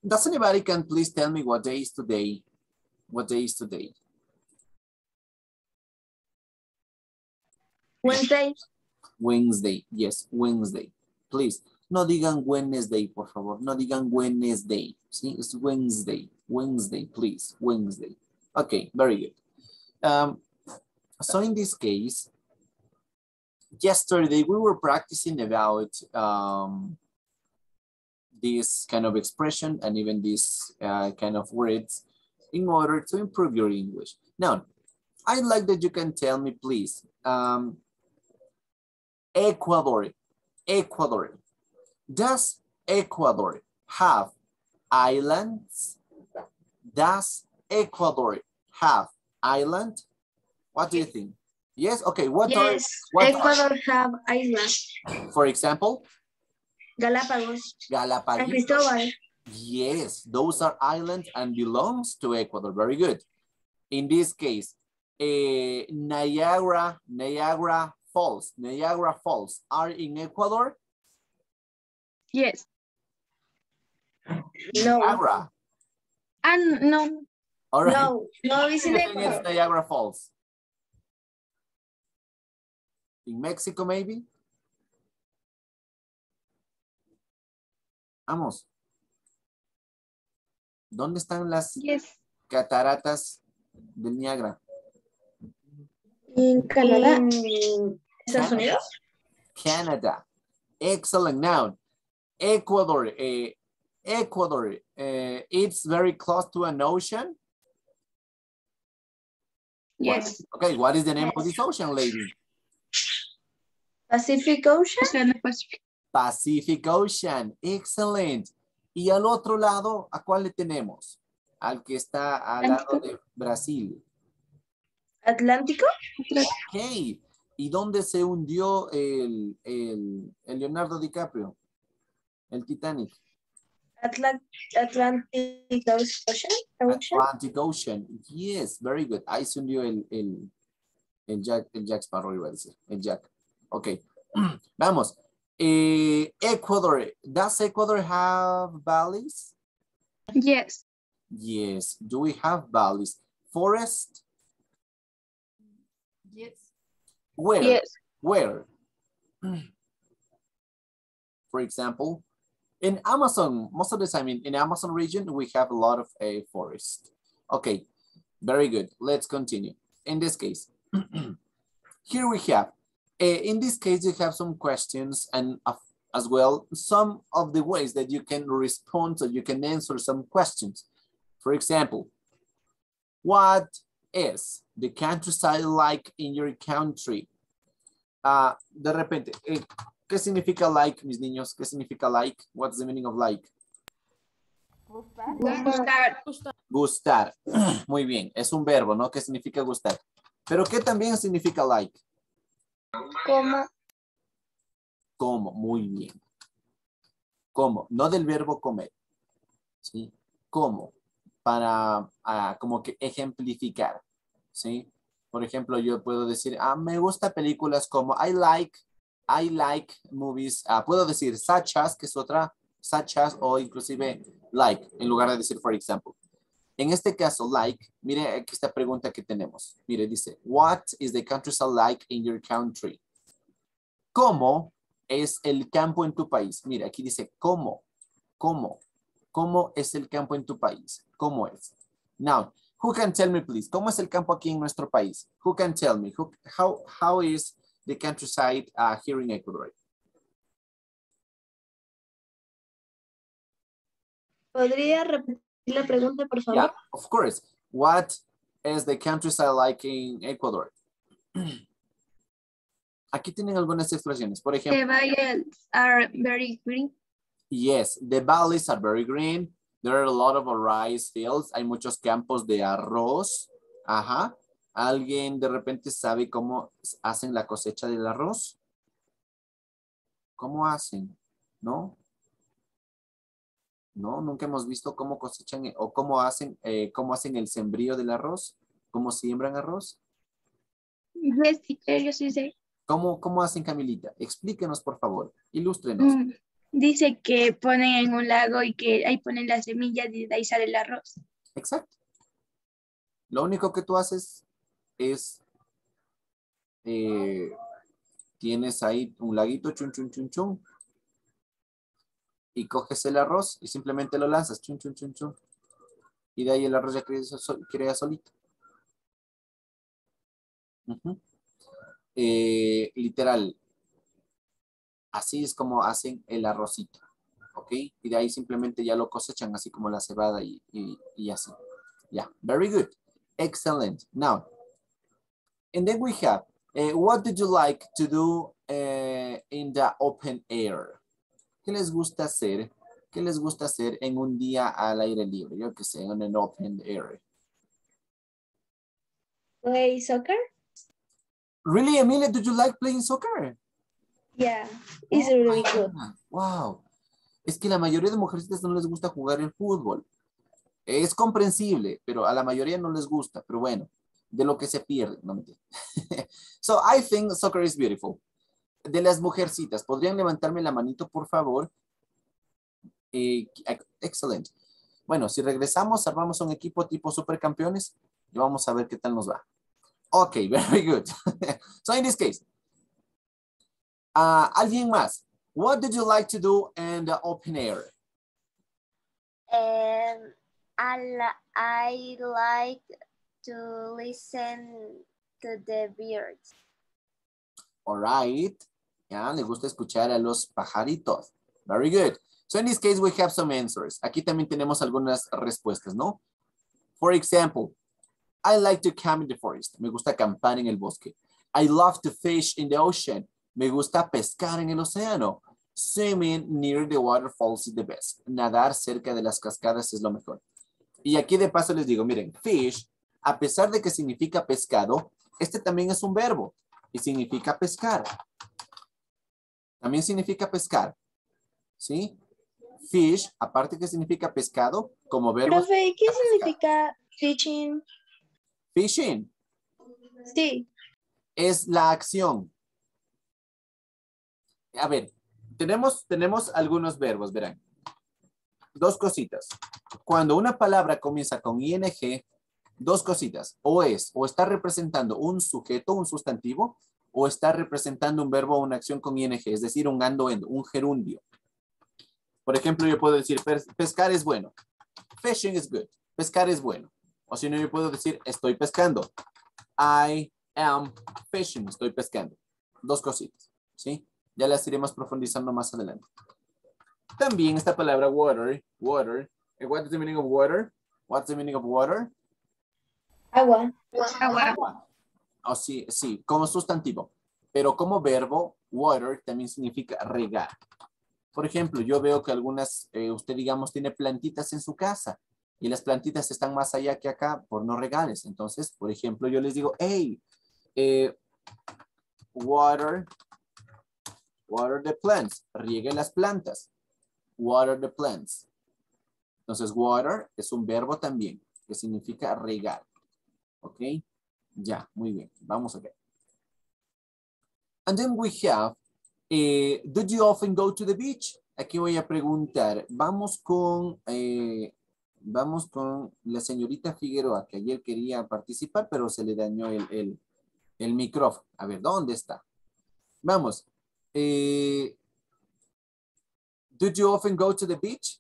Does anybody can please tell me what day is today? What day is today? Wednesday. Wednesday. Yes, Wednesday. Please, no digan Wednesday, por favor. No digan Wednesday. See, it's Wednesday. Wednesday, please. Wednesday. Okay, very good. So in this case, yesterday we were practicing about this kind of expression and even this kind of words in order to improve your English. Now, I'd like that you can tell me, please, Ecuador. Ecuador. Does Ecuador have islands? Does Ecuador have island? What do you think? Yes, okay. What Ecuador have islands. For example? Galapagos. Galapagos. And Cristobal. Yes, those are islands and belongs to Ecuador. Very good. In this case, Niagara Falls are in Ecuador? Yes. Niagara. And no. All right. No, it's in Ecuador. It's Niagara Falls. In Mexico, maybe? Vamos. ¿Dónde están las cataratas del Niágara? En Canadá. Estados Unidos. Canada. Excellent. Now, Ecuador. Ecuador. It's very close to an ocean. Yes. Okay, what is the name of this ocean, lady? Pacific Ocean. Pacific Ocean. Excellent. Y al otro lado, ¿a cuál le tenemos? Al que está al lado de Brasil. Atlántico. Ok. ¿Y dónde se hundió el Leonardo DiCaprio? El Titanic. Atlantic Ocean. Atlantic Ocean. Yes, very good. Ahí se hundió el Jack Sparrow, iba a decir. El Jack. Ok. Vamos. Ecuador. Does Ecuador have valleys? Yes. Yes. Do we have valleys? Forest? Yes. Where? Yes. Where? For example, in Amazon, most of the time in Amazon region, we have a lot of forest. Okay, very good. Let's continue. In this case, here we have, in this case, you have some questions and as well, some of the ways that you can respond, so you can answer some questions. For example, what is the countryside like in your country? De repente, ¿qué significa like, mis niños? ¿Qué significa like? What's the meaning of like? Gustar. Gustar. Muy bien, es un verbo, ¿no? ¿Qué significa gustar? Pero ¿qué también significa like? Como. Como, muy bien. Como, no del verbo comer. ¿Sí? Como, para como que ejemplificar. ¿Sí? Por ejemplo, yo puedo decir, me gusta películas como I like movies. Puedo decir such as, que es otra, such as, o inclusive like, en lugar de decir for example. En este caso, like, mire aquí esta pregunta que tenemos. Mire, dice, what is the countryside like in your country? ¿Cómo es el campo en tu país? Mire, aquí dice, ¿cómo es el campo en tu país? ¿Cómo es? Now, who can tell me, please? ¿Cómo es el campo aquí en nuestro país? Who can tell me? How is the countryside here in Ecuador? ¿Podría repetir la pregunta, por favor? Yeah, of course. What is the countryside like in Ecuador? Aquí tienen algunas expresiones. Por ejemplo, The valleys are very green. Yes, the valleys are very green. There are a lot of rice fields. Hay muchos campos de arroz. Ajá. ¿Alguien de repente sabe cómo hacen la cosecha del arroz? ¿Cómo hacen? ¿No? No, nunca hemos visto cómo cosechan o cómo hacen el sembrío del arroz. ¿Cómo siembran arroz? Yes, yo sí sé. ¿Cómo hacen, Camilita? Explíquenos, por favor. Ilústrenos. Dice que ponen en un lago y que ahí ponen las semillas y de ahí sale el arroz. Exacto. Lo único que tú haces es, tienes ahí un laguito, chun, chun, chun, chun, y coges el arroz y simplemente lo lanzas, chun, chun, chun, chun, y de ahí el arroz ya crea solito. Ujú. Literal, así es como hacen el arrocito, ¿ok? Y de ahí simplemente ya lo cosechan así como la cebada y así. Yeah, very good. Excellent. Now, and then we have, what did you like to do in the open air? ¿Qué les gusta hacer? ¿Qué les gusta hacer en un día al aire libre? Yo qué sé, en an open air. Play soccer? Really, Emilia, do you like playing soccer? Yeah, it's Oh really my good. God. Wow. Es que la mayoría de mujercitas no les gusta jugar el fútbol. Es comprensible, pero a la mayoría no les gusta. Pero bueno, de lo que se pierde. No mentira. So, I think soccer is beautiful. De las mujercitas, ¿podrían levantarme la manito, por favor? Excelente. Bueno, si regresamos, armamos un equipo tipo supercampeones y vamos a ver qué tal nos va. Ok, very good. So, in this case, ¿alguien más? What did you like to do in the open air? I like to listen to the birds. All right. Ya, le gusta escuchar a los pajaritos. Very good. So in this case, we have some answers. Aquí también tenemos algunas respuestas, ¿no? For example, I like to camp in the forest. Me gusta acampar en el bosque. I love to fish in the ocean. Me gusta pescar en el océano. Swimming near the waterfalls is the best. Nadar cerca de las cascadas es lo mejor. Y aquí de paso les digo, miren, fish, a pesar de que significa pescado, este también es un verbo y significa pescar. También significa pescar, ¿sí? Fish, aparte que significa pescado, como verbo. Profe, ¿qué significa fishing? Fishing Sí. es la acción. A ver, tenemos algunos verbos, verán. Dos cositas. Cuando una palabra comienza con ing, dos cositas. O está representando un sujeto, un sustantivo, o está representando un verbo o una acción con ing, es decir, un ando, un gerundio. Por ejemplo, yo puedo decir, pescar es bueno. Fishing is good. Pescar es bueno. O si no, yo puedo decir, estoy pescando. I am fishing. Estoy pescando. Dos cositas, ¿sí? Ya las iremos profundizando más adelante. También esta palabra water. What is the meaning of water? What's the meaning of water? Agua. Agua. Oh, sí, como sustantivo. Pero como verbo, water también significa regar. Por ejemplo, yo veo que algunas, usted digamos, tiene plantitas en su casa y las plantitas están más allá que acá por no regales. Entonces, por ejemplo, yo les digo, hey, water the plants. Riegue las plantas. Water the plants. Entonces, water es un verbo también que significa regar. ¿Ok? Ya, muy bien. Vamos a ver. And then we have, do you often go to the beach? Aquí voy a preguntar. Vamos con la señorita Figueroa, que ayer quería participar, pero se le dañó el micrófono. A ver, ¿dónde está? Vamos. Do you often go to the beach?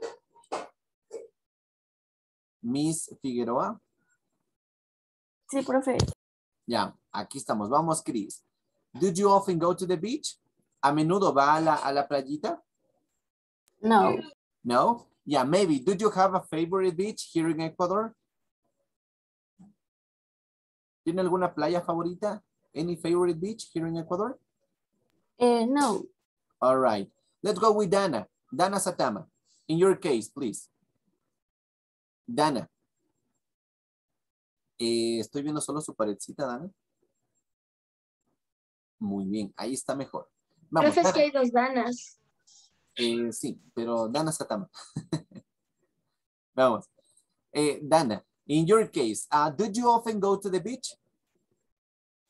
Miss Figueroa. Sí, profe. Ya, aquí estamos. Vamos, Chris. Do you often go to the beach? ¿A menudo va a la playita? No. No? Yeah, maybe. Do you have a favorite beach here in Ecuador? ¿Tiene alguna playa favorita? Any favorite beach here in Ecuador? No. All right. Let's go with Dana. Dana Satama. In your case, please. Dana. Estoy viendo solo su paredcita, Dana. Muy bien, ahí está mejor. Vamos, Profe, es que Dana. hay dos Danas. Sí, pero Dana Satama. Vamos. Dana, in your case, do you often go to the beach?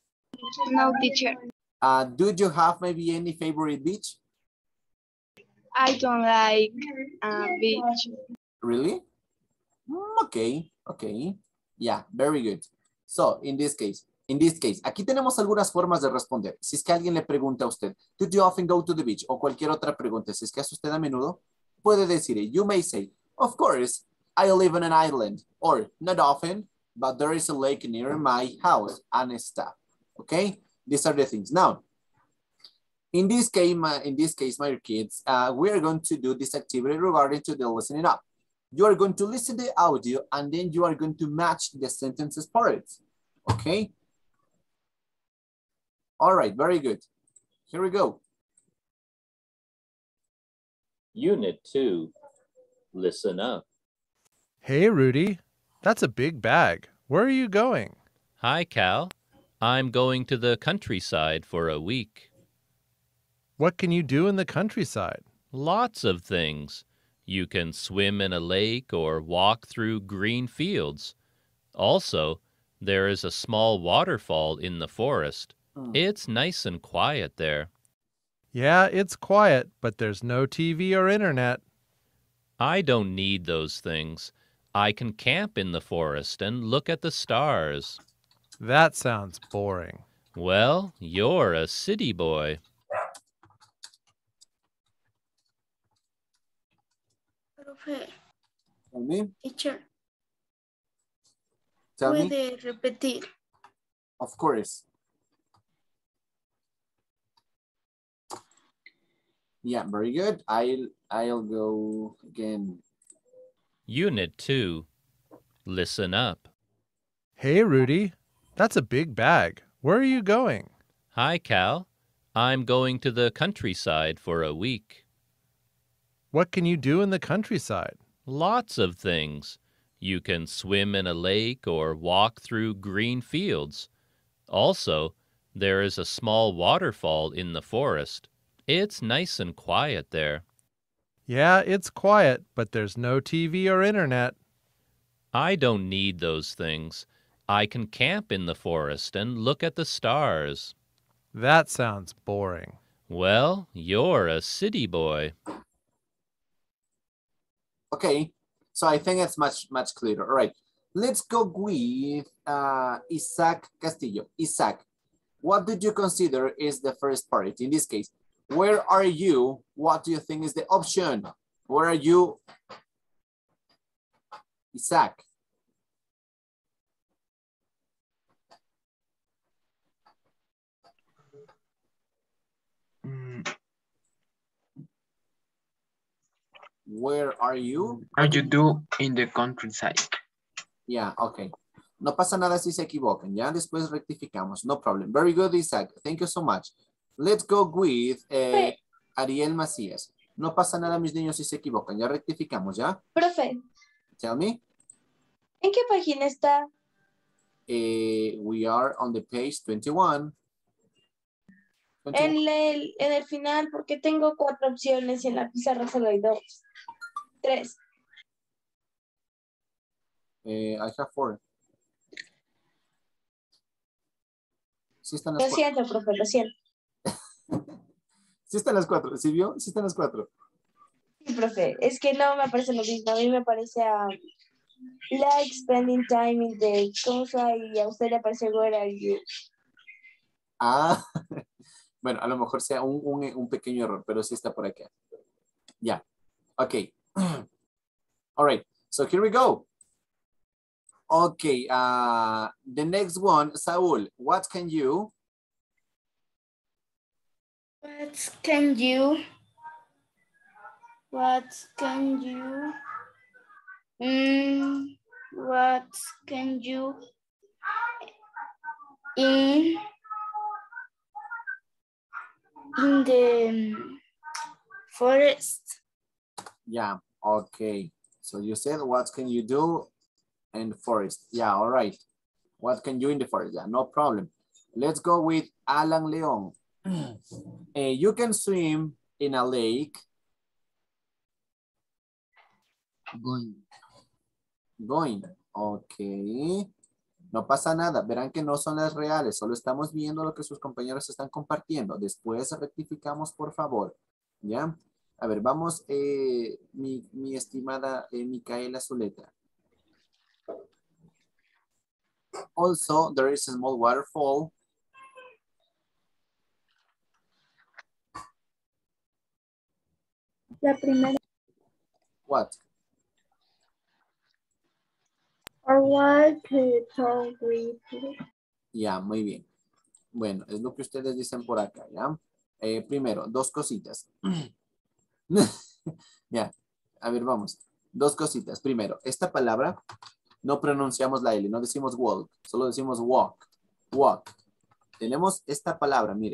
No, teacher. Do you have maybe any favorite beach? I don't like beach. Really? Okay, okay. Yeah, very good. So, in this case, aquí tenemos algunas formas de responder. Si es que alguien le pregunta a usted, "Do you often go to the beach?" O cualquier otra pregunta, si es que hace usted a menudo, puede decir, you may say, "Of course, I live on an island." Or, "Not often, but there is a lake near my house," and stuff. Okay? These are the things. Now, in this case, my kids, we are going to do this activity regarding to the listening up. You are going to listen to the audio and then you are going to match the sentences parts. Okay? All right, very good. Here we go. Unit 2, listen up. Hey, Rudy. That's a big bag. Where are you going? Hi, Cal. I'm going to the countryside for a week. What can you do in the countryside? Lots of things. You can swim in a lake or walk through green fields. Also, there is a small waterfall in the forest. It's nice and quiet there. Yeah, it's quiet, but there's no TV or internet. I don't need those things. I can camp in the forest and look at the stars. That sounds boring. Well, you're a city boy. Profe, Tell me. teacher, Tell me. ¿puede repetir? Of course. Yeah, very good. I'll go again. Unit 2, listen up. Hey, Rudy. That's a big bag. Where are you going? Hi, Cal. I'm going to the countryside for a week. What can you do in the countryside? Lots of things. You can swim in a lake or walk through green fields. Also, there is a small waterfall in the forest. It's nice and quiet there. Yeah, it's quiet, but there's no TV or internet. I don't need those things. I can camp in the forest and look at the stars. That sounds boring. Well, you're a city boy. Okay, so I think it's much clearer. All right, let's go with Isaac Castillo. Isaac, what did you consider is the first part? In this case, where are you? What do you think is the option? Where are you? Isaac. Where are you? How you do in the countryside? Yeah, okay. No pasa nada si se equivocan, ya después rectificamos, no problem. Very good, Isaac. Thank you so much. Let's go with Ariel Macías. No pasa nada, mis niños, si se equivocan, ya rectificamos, ¿ya? Profe, Tell me. ¿en qué página está? We are on the page 21. 21. En el final, porque tengo 4 opciones y en la pizarra solo hay 2. 3. I have 4. Sí están Lo las 4. siento, profe, lo siento. Sí están las 4. ¿Sí vio? Sí están las 4. Sí, profe, es que no me parece lo mismo. A mí me parece like spending time in the cosa y a usted le parece where are you. Ah, bueno, a lo mejor sea un pequeño error, pero sí está por acá. Ya, okay. All right, so here we go. Okay, the next one, Saul, what can you? What can you what can you in the forest? Yeah, okay. So you said, what can you do in the forest? Yeah, all right. What can you in the forest? Yeah, no problem. Let's go with Alan Leon. You can swim in a lake. Going. Ok. No pasa nada. Verán que no son las reales. Solo estamos viendo lo que sus compañeros están compartiendo. Después rectificamos, por favor. ¿Ya? A ver, vamos, mi estimada Micaela Zuleta. Also, there is a small waterfall. La primera. What? Or what tall green field. Ya, muy bien. Bueno, es lo que ustedes dicen por acá, ¿ya? Primero, dos cositas. Ya, a ver, vamos. Dos cositas. Primero, esta palabra no pronunciamos la L, no decimos walk, solo decimos walk. Walk. Tenemos esta palabra, mire.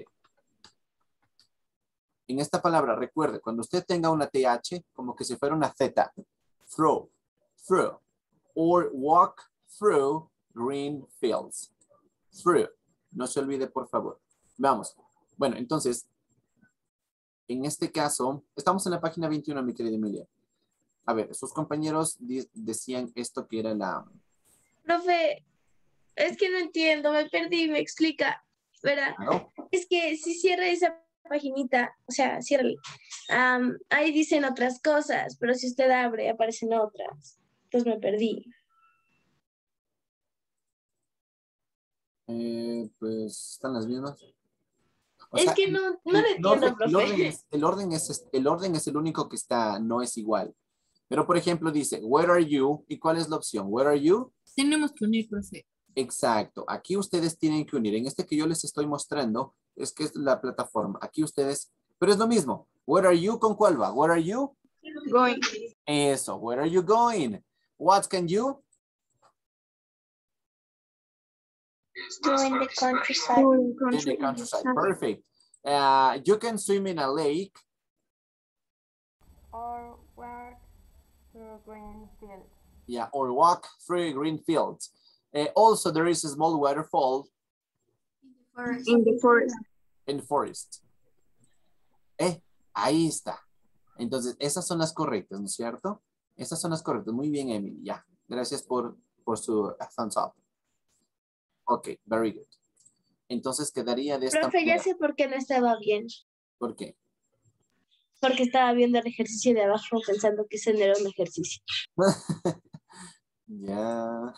En esta palabra, recuerde, cuando usted tenga una TH, como que si fuera una Z. Through. Through. Or walk through green fields. Through. No se olvide, por favor. Vamos. Bueno, entonces, en este caso, estamos en la página 21, mi querida Emilia. A ver, sus compañeros decían esto que era la... Profe, es que no entiendo, me perdí, me explica. ¿Verdad? ¿no? Es que si cierra esa paginita, o sea, ciérrale. Ahí dicen otras cosas, pero si usted abre, aparecen otras. Entonces me perdí. Pues están las mismas. O Es sea, que no le entiendo, profe. el orden es el único que está, no es igual. Pero, por ejemplo, dice, where are you? ¿Y cuál es la opción? Where are you? Tenemos que unir, profe. Exacto. Aquí ustedes tienen que unir. En este que yo les estoy mostrando, es que es la plataforma. Aquí ustedes, pero es lo mismo. Where are you? ¿Con cuál va? Where are you? Going. Eso. Where are you going? What can you? Doing the countryside. In the countryside. Perfect. You can swim in a lake. Or walk through green fields. Yeah, or walk through green fields. Also, there is a small waterfall In the forest. in the forest. Ahí está. Entonces, esas son las correctas, ¿no es cierto? Esas son las correctas. Muy bien, Emily. Ya. Gracias por su thumbs up. Ok, very good. Entonces, quedaría de esta Profe, ya manera. sé por qué no estaba bien. ¿Por qué? Porque estaba viendo el ejercicio de abajo pensando que ese no era un ejercicio. Ya.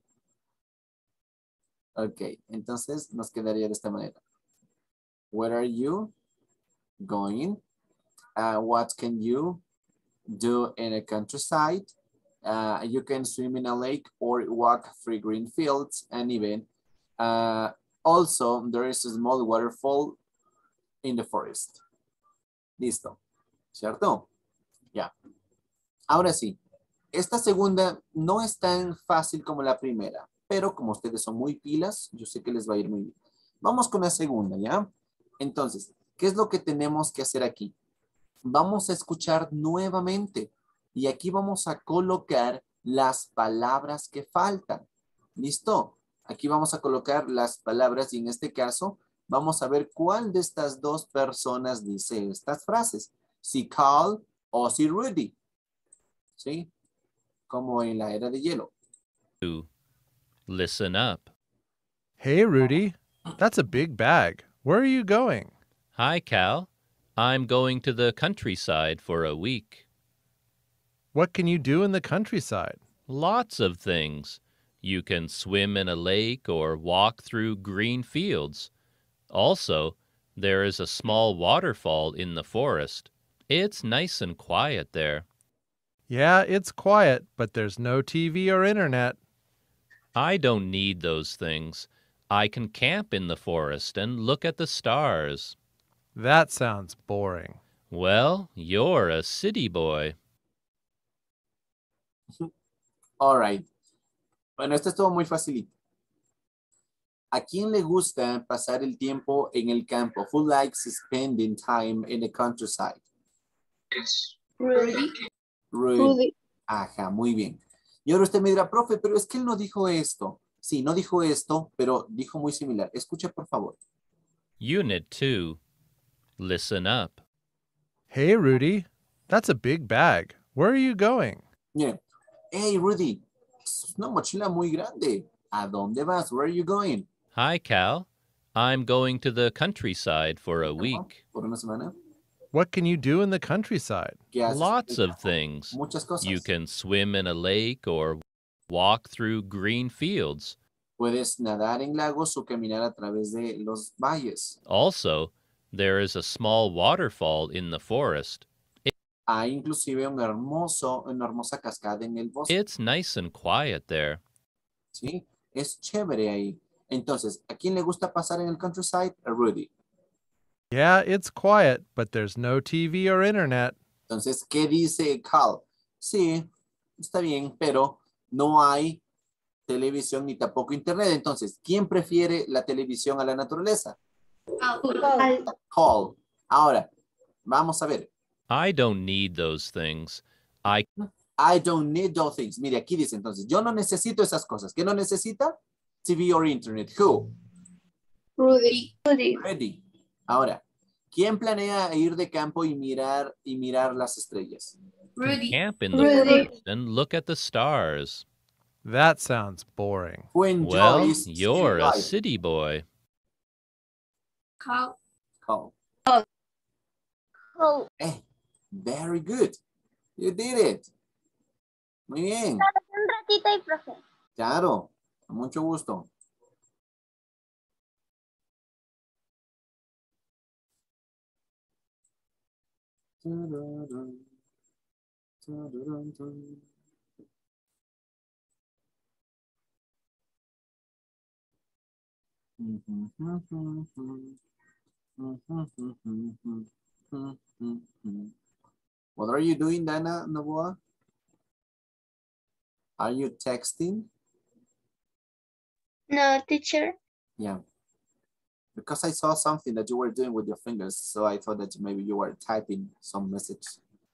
Ok, entonces nos quedaría de esta manera. Where are you going? What can you do in a countryside? You can swim in a lake or walk through green fields, and even also there is a small waterfall in the forest. Listo, ¿cierto? Ya. Ahora sí, esta segunda no es tan fácil como la primera, pero como ustedes son muy pilas, yo sé que les va a ir muy bien. Vamos con la segunda, ¿ya? Entonces, ¿qué es lo que tenemos que hacer aquí? Vamos a escuchar nuevamente y aquí vamos a colocar las palabras que faltan. ¿Listo? Aquí vamos a colocar las palabras y en este caso vamos a ver cuál de estas dos personas dice estas frases. Si Carl o si Rudy. ¿Sí? Como en la era de hielo. Listen up. Hey, Rudy. That's a big bag. Where are you going? Hi, Cal. I'm going to the countryside for a week. What can you do in the countryside? Lots of things. You can swim in a lake or walk through green fields. Also, there is a small waterfall in the forest. It's nice and quiet there. Yeah, it's quiet, but there's no TV or internet. I don't need those things. I can camp in the forest and look at the stars. That sounds boring. Well, you're a city boy. All right. Bueno, esto estuvo muy facilito. ¿A quién le gusta pasar el tiempo en el campo? Who likes spending time in the countryside? Rudy. Rudy. Ajá, muy bien. Y ahora usted me dirá, profe, pero es que él no dijo esto. Sí, no dijo esto, pero dijo muy similar. Escuche, por favor. Unit 2. Listen up. Hey, Rudy. That's a big bag. Where are you going? Miren. Hey, Rudy. Es una mochila muy grande. ¿A dónde vas? Where are you going? Hi, Cal. I'm going to the countryside for a Ajá, week. ¿por una semana? What can you do in the countryside? ¿Qué haces? Lots of things. Muchas cosas. You can swim in a lake or walk through green fields. Puedes nadar en lagos o caminar a través de los valles. Also, there is a small waterfall in the forest. Hay inclusive una hermosa cascada en el bosque. It's nice and quiet there. ¿Sí? Es chévere ahí. Entonces, ¿a quién le gusta pasar en el countryside? A Rudy. Yeah, it's quiet, but there's no TV or internet. Entonces, ¿qué dice Carl? Sí, está bien, pero no hay televisión ni tampoco internet. Entonces, ¿quién prefiere la televisión a la naturaleza? Carl. Ahora, vamos a ver. I don't need those things. I don't need those things. Mire, aquí dice entonces, yo no necesito esas cosas. ¿Qué no necesita? TV or internet. Who? Rudy. Ready. Ahora, ¿quién planea ir de campo y mirar las estrellas? Camp in the Rudy. forest and look at the stars. That sounds boring. Who enjoys Well, city you're a life? city boy. Carl. Very good. You did it. Muy bien. Un ratito ahí, profe. Claro, con mucho gusto. What are you doing, Dana Novoa? Are you texting? No, teacher. Yeah. Because I saw something that you were doing with your fingers, so I thought that maybe you were typing some message.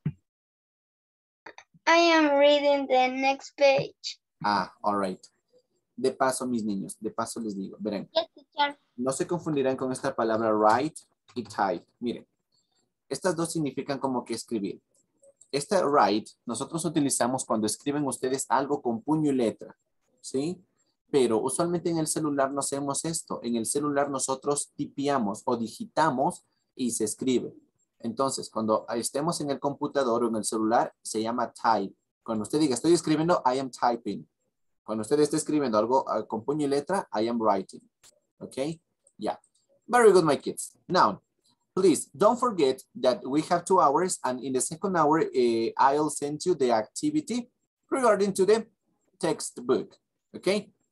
I am reading the next page. Ah, all right. De paso, mis niños, de paso les digo, verán, Yes, teacher. no se confundirán con esta palabra write y type. Miren, estas dos significan como que escribir. Esta write, nosotros utilizamos cuando escriben ustedes algo con puño y letra, ¿sí? Pero usualmente en el celular no hacemos esto. En el celular nosotros tipeamos o digitamos y se escribe. Entonces, cuando estemos en el computador o en el celular, se llama type. Cuando usted diga, estoy escribiendo, I am typing. Cuando usted esté escribiendo algo con puño y letra, I am writing. Okay? Yeah. Very good, my kids. Now, please don't forget that we have 2 hours, and in the second hour, I'll send you the activity regarding to the textbook. Okay?